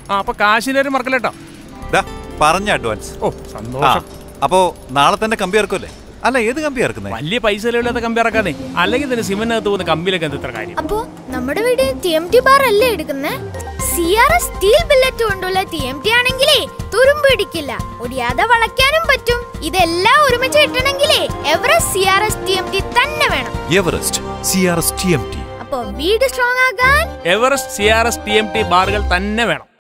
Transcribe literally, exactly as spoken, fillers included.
ആ അപ്പൊ കാശിനേരം മറക്കല്ലേട്ടോ. പറഞ്ഞ അഡ്വാൻസ്. ഓ സന്തോഷം. അപ്പോ നാളെ തന്നെ കമ്പി ഇറക്കുമല്ലേ? അല്ല ഏത് കമ്പി ഇറക്കുന്നത്? വലിയ പൈസ ഇല്ലാത്ത കമ്പി ഇറക്കാതെ, അല്ലെങ്കിൽ തന്നെ സിമെന്റിനകത്ത് പോകുന്ന കമ്പിയിലൊക്കെ എന്ത് ഇത്ര കാര്യം? അപ്പോ നമ്മുടെ വീട് ടി എം ടി ബാർ അല്ലേ എടുക്കുന്നേ? C R S steel billet കൊണ്ടുള്ള ടി എം ടി ആണെങ്കിലേ തുരുമ്പ് പിടിക്കില്ല, ഒടിയാതെ വളയ്ക്കാനും പറ്റും. ഇതെല്ലാം ഒരുമിച്ച് കിട്ടണമെങ്കിലേ Everest C R S T M T തന്നെ വേണം. Everest C R S T M T. അപ്പോ വീട് സ്ട്രോങ് ആകാൻ Everest C R S T M T ബാറുകൾ തന്നെ വേണം.